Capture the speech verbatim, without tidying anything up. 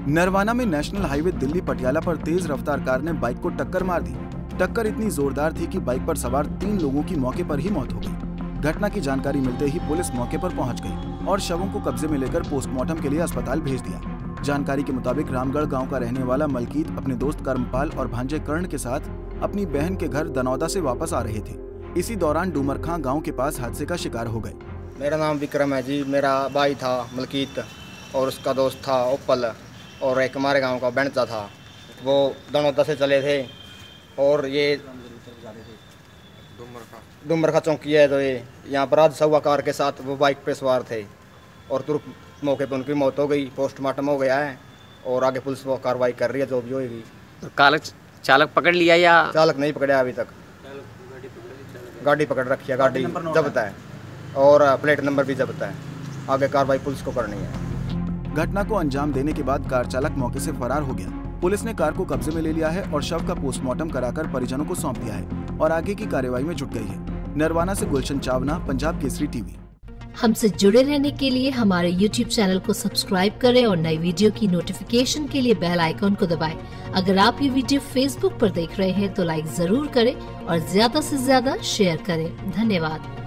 नरवाना में national highway Delhi Patiala पर तेज रफ्तार कार ने बाइक को टक्कर मार दी। टक्कर इतनी जोरदार थी कि बाइक पर सवार तीन लोगों की मौके पर ही मौत हो गई। घटना की जानकारी मिलते ही पुलिस मौके पर पहुंच गई और शवों को कब्जे में लेकर पोस्टमार्टम के लिए अस्पताल भेज दिया। जानकारी के मुताबिक रामगढ़ गांव का रहने वाला मलकीत अपने दोस्त कर्मपाल और भांजे कर्ण के साथ अपनी बहन के घर दनौदा से वापस आ रहे थे। इसी दौरान डूमरखां गांव के पास हादसे का शिकार हो गए। मेरा नाम विक्रम है जी। मेरा भाई था मलकीत और उसका दोस्त था ओपल और एक हमारे गांव का बेंचा था। वो दनौदा से चले थे और ये डूमरखा चौकी है, तो ये यहाँ पर आज सवा कार के साथ वो बाइक पे सवार थे और तुरंत मौके पर उनकी मौत हो गई। पोस्टमार्टम हो गया है और आगे पुलिस वो कार्रवाई कर रही है जो भी होगी। तो चालक चालक पकड़ लिया या चालक नहीं पकड़ा अभी तक? गाड़ी पकड़ रखी है, गाड़ी जब्त है और प्लेट नंबर भी जब्त है। आगे कार्रवाई पुलिस को करनी है। घटना को अंजाम देने के बाद कार चालक मौके से फरार हो गया। पुलिस ने कार को कब्जे में ले लिया है और शव का पोस्टमार्टम कराकर परिजनों को सौंप दिया है और आगे की कार्यवाही में जुट गई है। नरवाना से गुलशन चावना, पंजाब केसरी टीवी। हमसे जुड़े रहने के लिए हमारे यूट्यूब चैनल को सब्सक्राइब करें और नई वीडियो की नोटिफिकेशन के लिए बेल आइकॉन को दबाएं। अगर आप ये वीडियो फेसबुक पर देख रहे हैं तो लाइक जरूर करें और ज्यादा से ज्यादा शेयर करें। धन्यवाद।